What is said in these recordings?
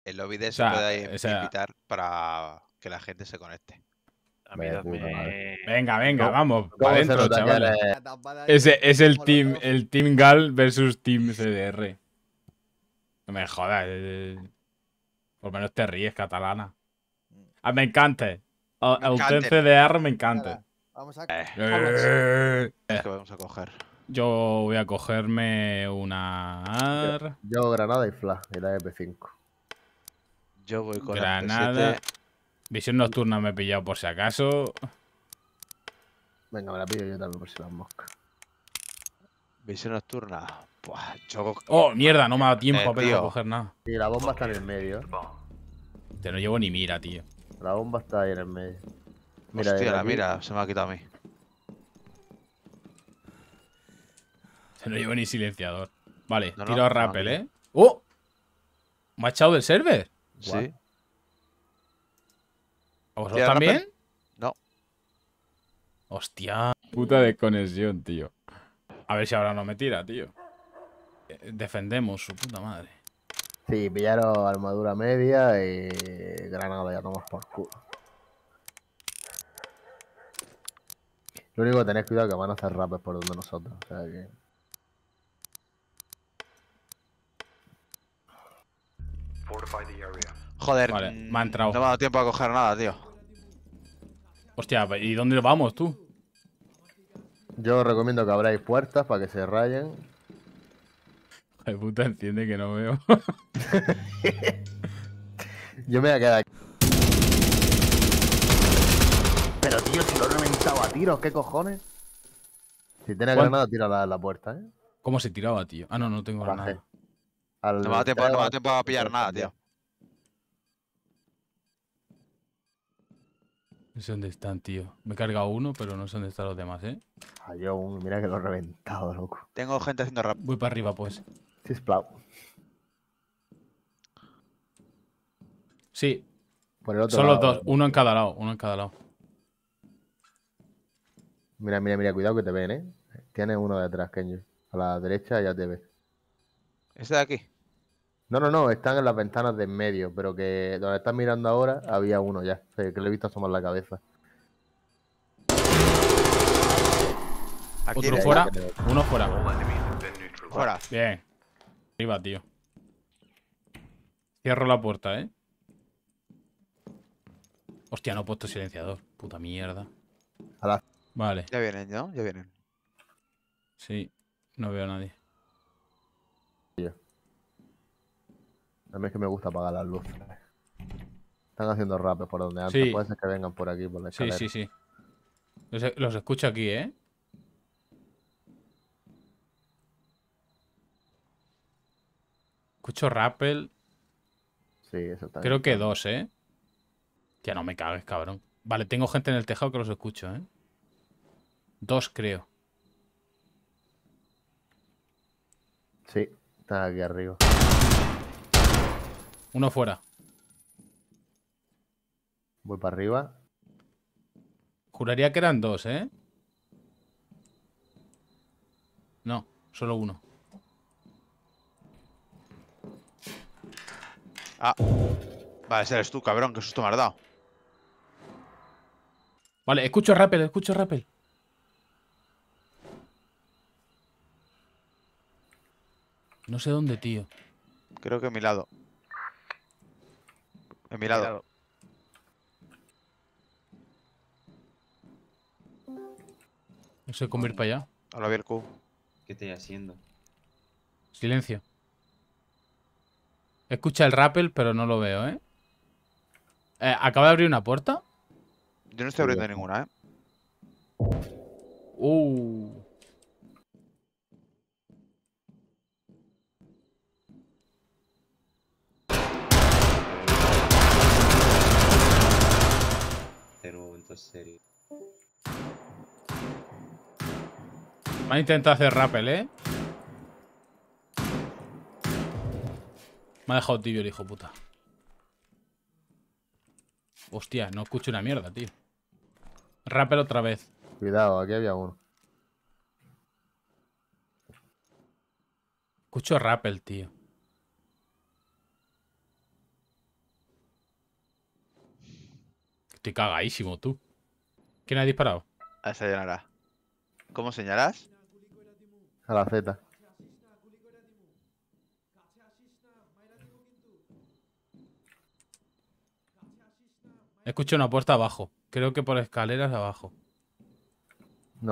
El lobby de O se sea, puede o sea, invitar para que la gente se conecte. A mí Vaya puta madre. dadme... venga, ¿Cómo- vamos, ¿Cómo para se adentro, nota que chavales. eres- Ese es el team Gal versus Team CDR. No me jodas. Por lo menos te ríes, catalana. Ah, me encanta. Me El team encanten. CDR me encanta. Vamos a... Es que vamos a coger. Yo voy a cogerme una AR, Yo granada y flash y la EP5. Yo voy con granada. MP7. Visión nocturna me he pillado por si acaso. Venga, me la pillo yo también por si las moscas. Visión nocturna. Buah, yo... Oh, mierda, no me ha dado tiempo apenas a tío. coger nada. Y la bomba está en el medio. Te no llevo ni mira, tío. La bomba está ahí en el medio. Mira, Hostia, desde la aquí- mira, se me ha quitado a mí. Te no llevo ni silenciador. Vale, No, no, tiro a no, rappel, no. ¿eh? ¡Oh! ¿Me ha echado del server? Sí. ¿A vosotros ¿Tira también? rappel? No. Hostia. Puta desconexión, tío. A ver si ahora no me tira, tío. Defendemos, su puta madre. Sí, pillaron armadura media y granada, ya tomas por culo. Lo único que tenéis cuidado es que van a hacer rappers por donde nosotros. O sea que. Joder, Vale, me ha entrado. no me ha dado tiempo a coger nada, tío. Hostia, ¿y dónde vamos tú? Yo os recomiendo que abráis puertas para que se rayen. Ay, puta, entiende que no veo. Yo me voy a quedar aquí. Pero tío, si lo he reventado a tiros, ¿qué cojones? Si tienes ¿Cuál? granada, tírala a la puerta, ¿eh? ¿Cómo se tiraba, tío? Ah, no, no tengo Baje. nada. Al No me ha dado tiempo a pillar nada, tío. No sé dónde están, tío. Me he cargado uno, pero no sé dónde están los demás, ¿eh? Ay, yo, mira que lo he reventado, loco. Tengo gente haciendo rap. Voy para arriba, pues. Sisplau. Sí, Por el otro son los lado. dos. Uno en cada lado, uno en cada lado. Mira, mira, mira, cuidado que te ven, ¿eh? Tienes uno detrás, Kenji. A la derecha ya te ve. ¿Este de aquí? No, no, no, están en las ventanas de en medio, pero que donde estás mirando ahora había uno ya. O sea, que le he visto asomar la cabeza. Aquí. Otro ahí, fuera, creo. uno fuera. Fuera. Bien. Arriba, tío. Cierro la puerta, ¿eh? Hostia, no he puesto silenciador. Puta mierda. A la- Vale, Ya vienen, ¿no? Ya vienen. sí. No veo a nadie. A mí es que me gusta apagar las luces. Están haciendo rapes por donde antes. Sí. Puede ser que vengan por aquí, por la Sí, escalera. sí, sí. Los escucho aquí, ¿eh? Escucho rappel. Sí, eso está Creo bien. que dos, ¿eh? Tía, no me cagues, cabrón. Vale, tengo gente en el tejado que los escucho, ¿eh? Dos, creo. Sí, están aquí arriba. Uno fuera. Voy para arriba. Juraría que eran dos, ¿eh? No, solo uno. Ah. Vale, ese eres tú, cabrón. Qué susto me has dado. Vale, escucho rappel, escucho rappel. No sé dónde, tío. Creo que a mi lado. A mi lado. No sé cómo ir para allá. Ahora vi el Q. ¿Qué estoy haciendo? Silencio. Escucha el rappel, pero no lo veo, ¿eh? ¿Acaba de abrir una puerta? Yo no estoy abriendo ninguna, ¿eh? Uh. Pero entonces serio. Me ha intentado hacer rappel, ¿eh? Me ha dejado tibio el hijo puta. Hostia, no escucho una mierda, tío. Rappel otra vez. Cuidado, aquí había uno. Escucho rappel, tío. Estoy cagadísimo, tú. ¿Quién ha disparado? A esa llenará. ¿Cómo señalas? A la Z. Escucho una puerta abajo. Creo que por escaleras abajo. No.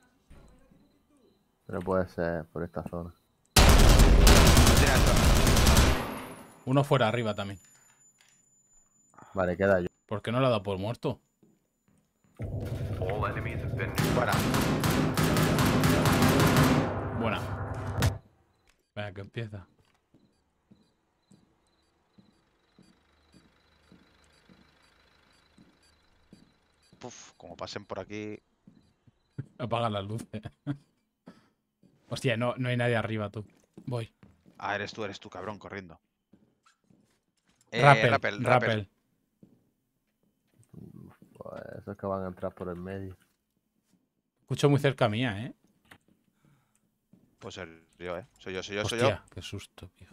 Pero puede ser por esta zona. No tiene alto. Uno fuera arriba también. Vale, queda yo. ¿Por qué no lo ha dado por muerto? Fuera. Buena. Venga, que empieza. Puf, como pasen por aquí. Apaga las luces. Hostia, no hay nadie arriba, tú. Voy. Ah, eres tú, cabrón, corriendo. Rappel. Pues esos que van a entrar por el medio. Escucho muy cerca mía, ¿eh? Pues soy yo, ¿eh? Soy yo. Hostia, qué susto, tío.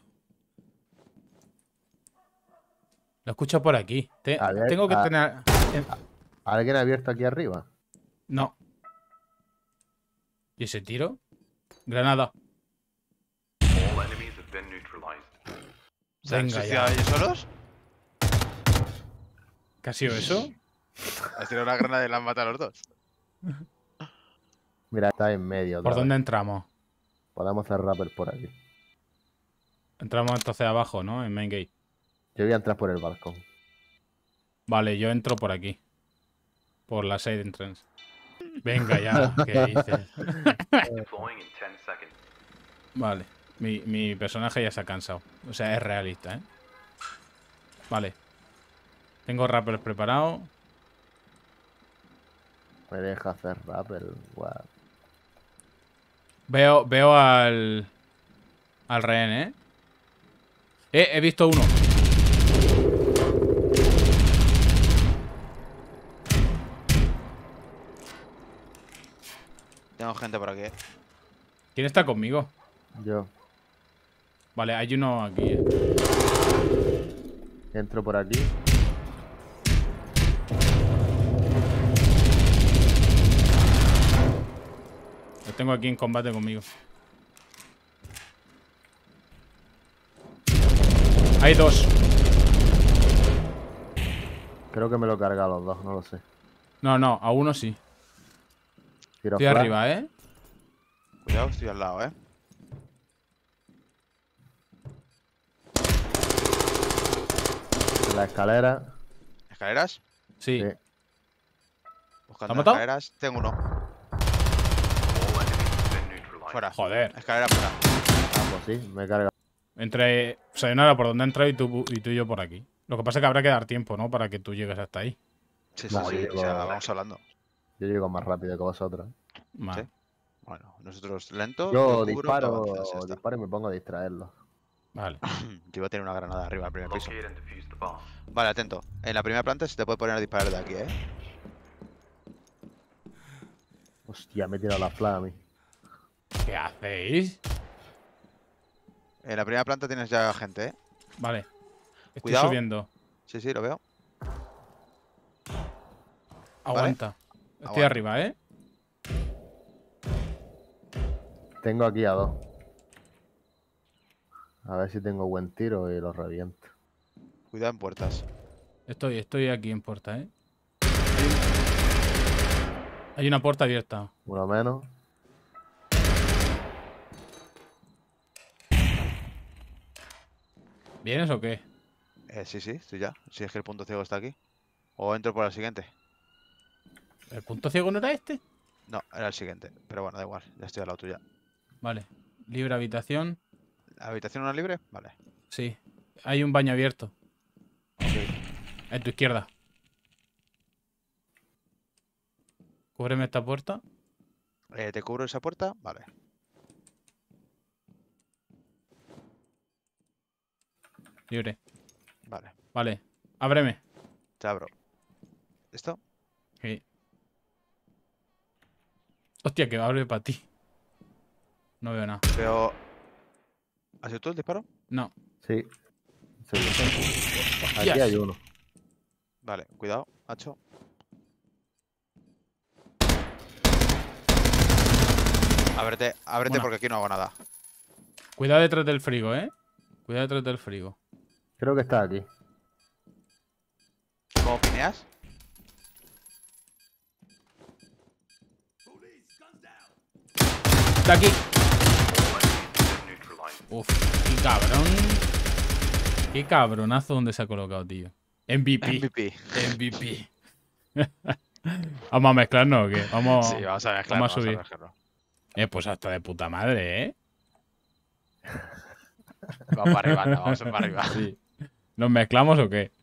Lo escucho por aquí. A ver, Tengo que tener... ¿Alguien ha abierto aquí arriba? No. ¿Y ese tiro? Granada. ¿Se han Venga suicidado ya. ellos solos? ¿Qué ha sido eso? Has tirado una granada y la han matado a los dos. Mira, está en medio. ¿Por otra dónde vez. entramos? Podemos hacer rappel por aquí. Entramos entonces abajo, ¿no? En main gate. Yo voy a entrar por el balcón. Vale, yo entro por aquí. Por la side entrance. Venga ya, ¿qué dices? Vale, mi personaje ya se ha cansado. O sea, es realista, ¿eh? Vale. Tengo rappers preparados. Me deja hacer rappel. Guau. Veo al rehén, ¿eh? He visto uno. Tengo gente por aquí, ¿eh? ¿Quién está conmigo? Yo Vale, hay uno aquí, ¿eh? entro por aquí. Lo tengo aquí en combate conmigo. Hay dos. Creo que me lo he cargado a los dos, no lo sé. No, a uno sí. Tiro Estoy flash. arriba, ¿eh? Cuidado, estoy al lado, ¿eh? En la escalera. ¿Escaleras? Sí. Sí. Buscando ¿Lo has matado? escaleras. Tengo uno. Fuera. Joder. Escalera fuera. Ah, pues sí, me he cargado. Entre Sayonara por donde ha entrado y tú y yo por aquí. Lo que pasa es que habrá que dar tiempo, ¿no? Para que tú llegues hasta ahí. Sí, No, sí. yo O sea, llego- vamos hablando. Yo llego más rápido que vosotros. Vale. Sí. Bueno, nosotros lento. Yo cubro, disparo, tú avanzas, ya está. disparo y me pongo a distraerlos. Vale. Yo iba a tener una granada arriba al primer piso. Vale, atento. En la primera planta se te puede poner a disparar de aquí, ¿eh? Hostia, me he tirado la flash a mí. ¿Qué hacéis? En la primera planta tienes ya gente, ¿eh? Vale. Estoy Cuidado. subiendo. Sí, lo veo. Aguanta. Estoy Aguanta. arriba, ¿eh? Tengo aquí a dos. A ver si tengo buen tiro y los reviento. Cuidado en puertas. Estoy aquí en puerta, ¿eh? Hay una puerta abierta. Uno menos. ¿Vienes o qué? Sí, estoy ya. Si es que el punto ciego está aquí. O entro por el siguiente. ¿El punto ciego no era este? No, era el siguiente. Pero bueno, da igual. Ya estoy al lado tuya. Vale. Libre habitación. ¿La habitación una libre? Vale. Sí. Hay un baño abierto. Sí. En tu izquierda. Cúbreme esta puerta. ¿Te cubro esa puerta? Vale. Libre. Vale. Vale. Ábreme. Te abro. ¿Esto? Sí. Hostia, que abre para ti. No veo nada. Veo... ¿Has sido tú el disparo? No. Sí. Sí. Aquí Hostias. hay uno. Vale, cuidado. macho. Ábrete Bueno. porque aquí no hago nada. Cuidado detrás del frigo, ¿eh? Cuidado detrás del frigo. Creo que está aquí. ¿Cómo pineas? Está aquí. Uf, qué cabrón. Qué cabronazo donde se ha colocado, tío. MVP. MVP. MVP. ¿Vamos a mezclarnos o qué? Vamos, Sí, vamos a mezclar. vamos a subir. mezclarlo. Pues hasta de puta madre, ¿eh? Vamos para arriba, anda, vamos para arriba. Sí. ¿Nos mezclamos o qué?